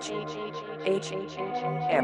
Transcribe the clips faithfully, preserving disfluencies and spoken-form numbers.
H M.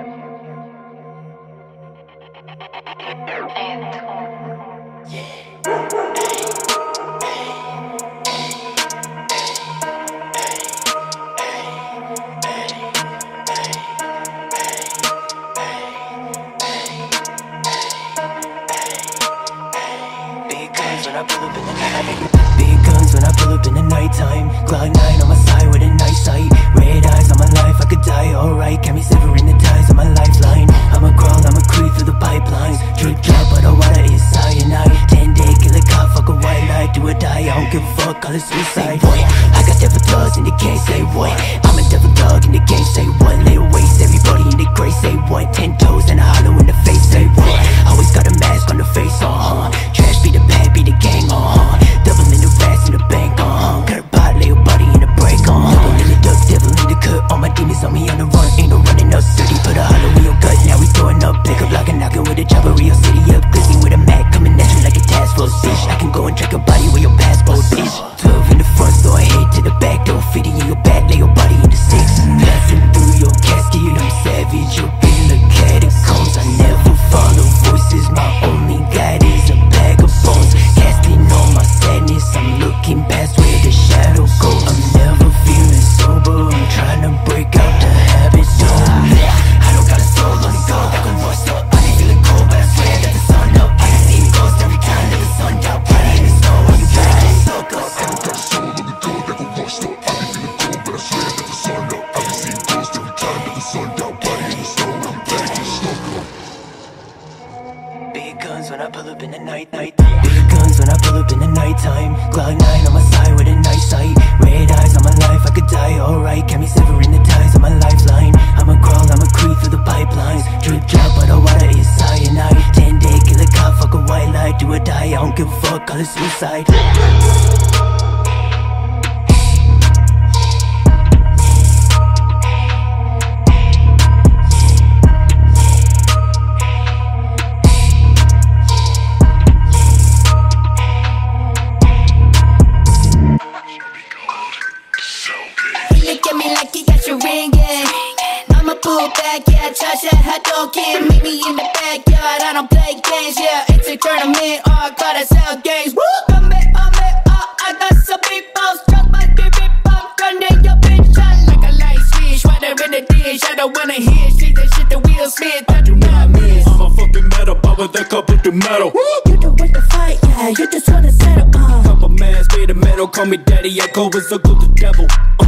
Big guns when I pull up in the nighttime. Glock nine on my side with a nice sight. Red eyes on my life, I could die alright. Got me severing the ties on my lifeline. I'ma crawl, I'ma creep through the pipelines. Drip drop, but the water is cyanide. Ten day killer cop, fuck a white light. Do or die, I don't give a fuck, call it suicide. Boy, I got devil thugs and they can't say what. I'm a devil dog and they can't say what. Lay a waste, everybody in the grace say what. Ten toes and a hollow in the face say what. Always got a mask on the face, uh-huh. Trash be the bad, be the gang, uh-huh. Double in the rats in the bank, uh-huh. Got a pot, lay a body in the break, uh-huh. Double in the duck, devil in the cut. All my demons on me on the run, ain't no running up. City put a hollow in your gut, now we throwing up. Pick up, lock and knocking with a chopper, Rio City up. Glizzy with a Mac, coming at you like a task force, bitch. I can go and track a body with your passport, bitch. Twelve in the front, so I head to the back door. Fitting in your back, lay your body in the six. Blasting through your casket, I'm savage. You're in the catacombs, I never follow voices. My only guide is a bag of bones. Casting all my sadness, I'm looking past where the shadow goes. I'm never feeling sober, I'm trying to break out the habit. So I don't got a soul on the go, that could voice up. I ain't feeling cold, but I swear that the sun up. I can see me ghost every time that the sun out. Body in the snow, when you try to suck up. I don't got a soul on the go, that could voice up. I ain't feeling cold, but I swear that the sun up. I can see me ghost every time that the sun out. Body in the snow, I'm back to smoke up. Big guns when I pull up in the night, night. Big guns when I pull up in the nighttime. Glock nine on my side with a nice sight. Red eyes on my life, I could die alright. Got me severing the ties on my lifeline. I'ma crawl, I'ma creep through the pipelines. Drip drop, but the water is cyanide. Ten day killer cop, fuck a white light. Do or die, I don't give a fuck, call it suicide. Hadouken, meet me in the backyard. I don't play games, yeah. It's a tournament, or I gotta sell games. Woo! Come back, come back, uh, I got some people. Struck my spirit bomb, running your bitch shot like a light switch. Water in the dish, I don't wanna hear shit. That shit the Will Smith, I do not miss. I'm a fucking metal, power that cup with the metal. Woo! You don't want to fight, yeah. You just wanna settle, uh. Couple mans made of metal, call me daddy. Echo is a good the devil. Uh.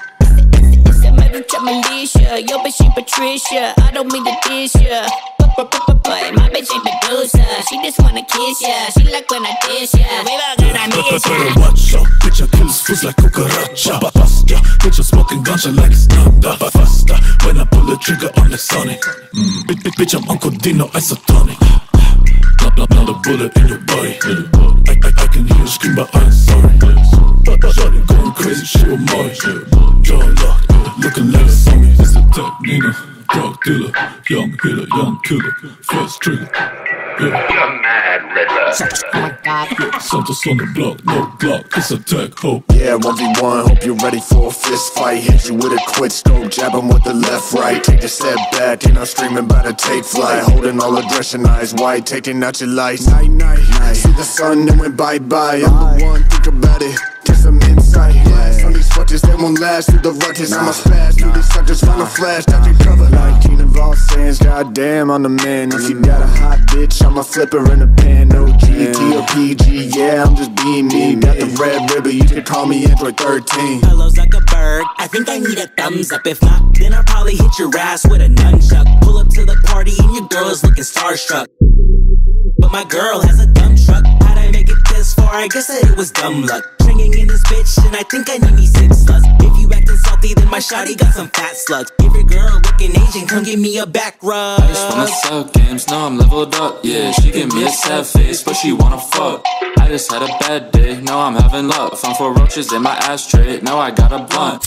Militia, yo bitch ain't Patricia. I don't mean to dish ya, but my bitch ain't Medusa. She just wanna kiss ya. She like when I dish ya. We all gonna miss ya. Better watch out, bitch, I kill his fools like cucaracha. Bust ya, bitch, I'm smoking ganja like it's thunder. Faster, when I pull the trigger on the Sonic. Mm, bitch, bitch, I'm Uncle Dino, isotonic. Not, not, not a bullet in your body. I, I, I can hear you scream, but I'm sorry. Shawty going crazy, she a Mari. Jaw locked, looking like a zombie. This a tech Nina, drug dealer, young hitter, young killer, first trigger. Yeah. You're mad, Riddler. Oh my god. Santos on the block, no block, it's a tech hope. Yeah, one v one, hope you're ready for a fist fight. Hit you with a quick stroke, jab him with the left, right. Take a step back, and I'm streaming by the take flight. Holding all aggression, eyes wide, taking out your lights. Night, night, night. See the sun, then went bye-bye. I'm the one, think about it, get some insight. Blast on these fuckers, they won't last through the ruckus. I'ma spaz through these suckers, find a flash, that can cover. nineteen of all sands, goddamn, I'm the man. If you got a hot bitch, I'ma flip her in a pan. No G, T or P G, yeah, I'm just being me. Got the red ribbon, you can call me Android thirteen. Hello's like a bird, I think I need a thumbs up. If not, then I'll probably hit your ass with a nunchuck. Pull up to the party and your girl is looking starstruck, but my girl has a dump truck. How'd I make it this far? I guess that it was dumb luck. Stringing in this bitch, and I think I need me six sluts. If you acting salty, then my shawty got some fat slugs. If your girl looking Asian, come give me a back rub. I just wanna sell games, now I'm leveled up. Yeah, she give me a sad face, but she wanna fuck. I just had a bad day, now I'm having luck. Found four roaches in my ashtray, now I got a blunt. I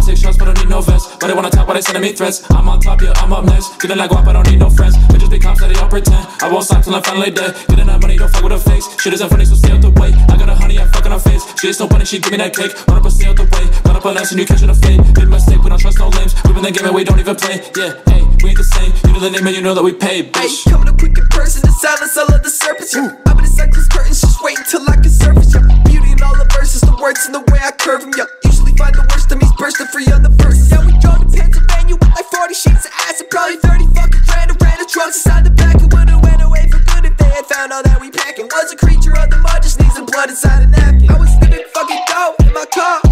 take shots, but I don't need no vest. But they wanna talk, but they sending me threats. I'm on top, yeah, I'm up next. Feeling like guap, I don't need no friends. Bitches be cops that they all pretend. I won't stop till I'm finally dead. Getting that money, don't fuck with her face. Shit isn't funny, so stay out the way. I got a honey, I fuck on her face. She ain't no bunny, she give me that cake. Run up and stay out the way. Run up on us and you catching a fade. Big mistake, we don't trust no lames. We been the game and we don't even play. Yeah, hey, we ain't the same. You know the name and you know that we pay, bitch. Hey, coming up quick in person, the silence, I love the surface, yeah. I'm in the cyclist curtains, just waiting till I can surface, yeah. Beauty in all the verses, the words and the way I curve them, yeah. Usually find the worst of me's bursting free on the verses. Yeah, we drove to Pennsylvania with like forty sheets of acid, probably thirty fucking grand. Ran the trucks inside the back and would've went away for good if they had found all that we packing. Was a creature of the mud, just needs some blood inside a napkin. I was sniffing fucking dope in my car.